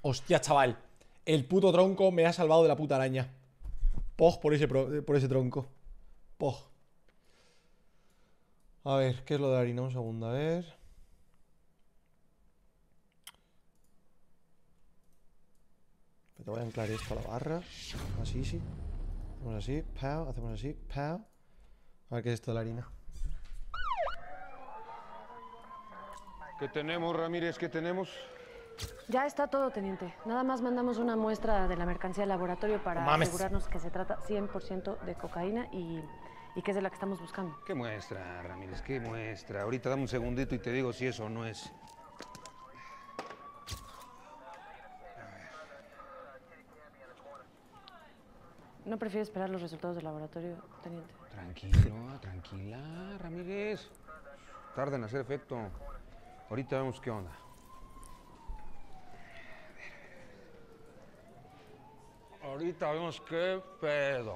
Hostia, chaval. El puto tronco me ha salvado de la puta araña. Pog por ese tronco. Pog. A ver, ¿qué es lo de la harina? Un segundo, a ver. Te voy a anclar esto a la barra. Así, sí. Hacemos así, pau, hacemos así, pau. A ver qué es esto de la harina. ¿Qué tenemos, Ramírez? ¿Qué tenemos? Ya está todo, teniente. Nada más mandamos una muestra de la mercancía al laboratorio para asegurarnos que se trata 100% de cocaína y que es de la que estamos buscando. ¿Qué muestra, Ramírez? ¿Qué muestra? Ahorita dame un segundito y te digo si eso o no es. ¿No prefiere esperar los resultados del laboratorio, teniente? Tranquilo, tranquila, Ramírez. Tarda en hacer efecto. Ahorita vemos qué onda. Ahorita vemos qué pedo.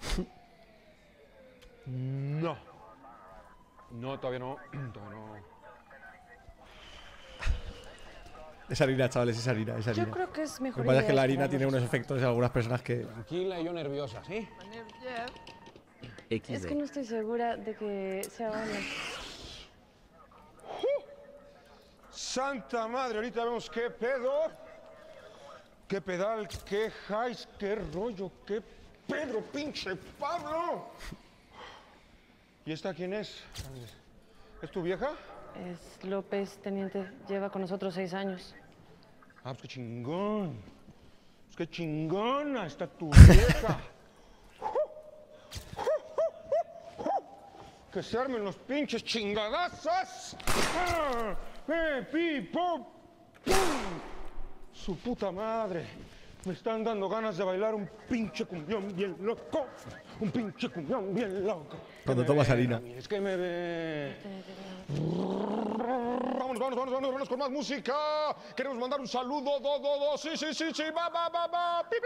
No. No, todavía no. Todavía no. Es harina, chavales, es harina, es harina. Yo creo que es mejor. Lo que pasa es que la harina tiene unos efectos en algunas personas que... Tranquila y yo nerviosa, ¿sí? Es que no estoy segura de que sea bueno. ¡Santa madre! Ahorita vemos qué pedo. ¡Qué pedal! ¡Qué highs! ¡Qué rollo! ¡Qué Pedro, pinche Pablo! ¿Y esta quién es? ¿Es tu vieja? Es López, teniente. Lleva con nosotros 6 años. Ah, pues qué chingón. Pues qué chingona está tu vieja. Que se armen los pinches chingadazos. ¡Pi, pum! Su puta madre. Me están dando ganas de bailar un pinche cumbión bien loco. Un pinche cumbión bien loco. Cuando tomas harina. Es que me ve. Vámonos con más música. Queremos mandar un saludo. Sí. Va. Pi.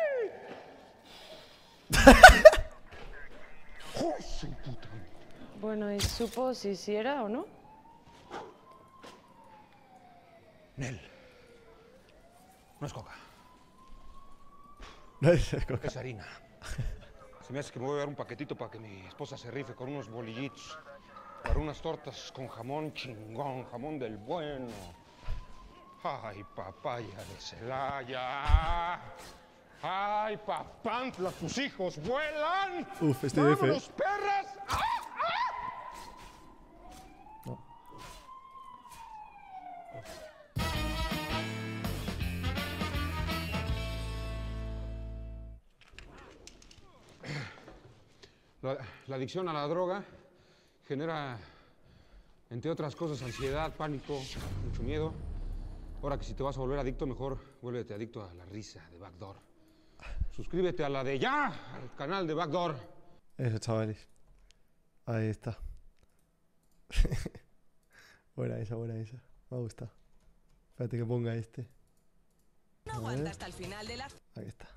¡Oh, su puta! Bueno, ¿y supo si sí era o no? Nel. No es coca. No es coca. Es harina. Se me hace que me voy a dar un paquetito para que mi esposa se rife con unos bolillitos. Para unas tortas con jamón chingón, jamón del bueno. Ay, papaya de Celaya. Ay, papantla, tus hijos vuelan. Uf, ¡Vámonos, perras! ¡Ah! No. La adicción a la droga genera, entre otras cosas, ansiedad, pánico, mucho miedo. Ahora que si te vas a volver adicto, mejor vuélvete adicto a la risa de Backdoor. Suscríbete a la de ya, al canal de Backdoor. Eso, chavales. Ahí está. Buena esa. Me gusta. Espérate que ponga este. No aguanta hasta el final de la... Ahí está.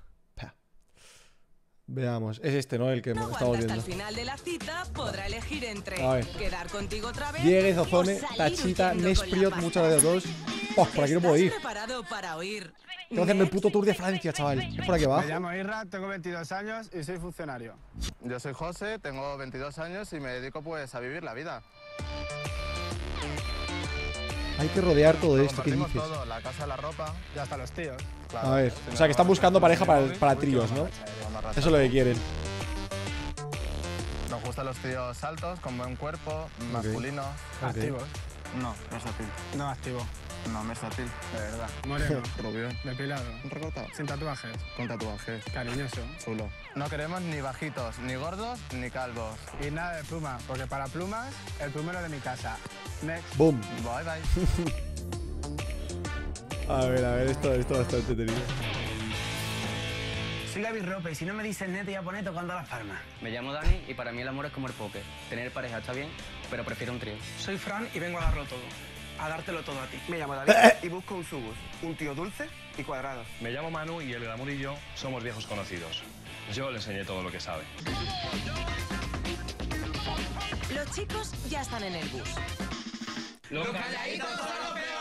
Veamos. Es este, ¿no? El que No estamos aguanta viendo. hasta el final de la cita, podrá elegir entre A ver. quedar contigo otra vez Dieguez, o Ozone, salir Tachita, huyendo Nespriot, con la muchas gracias a todos. Oh, por aquí no puedo ¿Estás ir. preparado para oír? Tengo que hacerme el puto tour de Francia, chaval. Es por aquí Me abajo. llamo Irra, tengo 22 años y soy funcionario. Yo soy José, tengo 22 años y me dedico pues a vivir la vida. Hay que rodear todo esto, ¿qué Compartimos dices? todo, la casa, la ropa. Y hasta los tíos. Claro. A ver, o sea que están buscando pareja para tríos, ¿no? Eso es lo que quieren. Nos gustan los tíos altos, con buen cuerpo, masculinos. Activos. No, versátil. No activo. No, versátil. De verdad. Moreno. Rubio. Depilado. Recortado. Sin tatuajes. Con tatuajes. Cariñoso. Chulo. No queremos ni bajitos, ni gordos, ni calvos. Y nada de pluma, porque para plumas, el plumero de mi casa. Next. Boom. Bye, bye. A ver, esto es bastante entretenido. Soy Gaby Rope y si no me dices net, te voy a poner tocando las palmas. Me llamo Dani y para mí el amor es como el póker. Tener pareja está bien, pero prefiero un trío. Soy Fran y vengo a darlo todo. A dártelo todo a ti. Me llamo David y busco un subus, un tío dulce y cuadrado. Me llamo Manu y el glamour y yo somos viejos conocidos. Yo le enseñé todo lo que sabe. Los chicos ya están en el bus. Los calladitos son los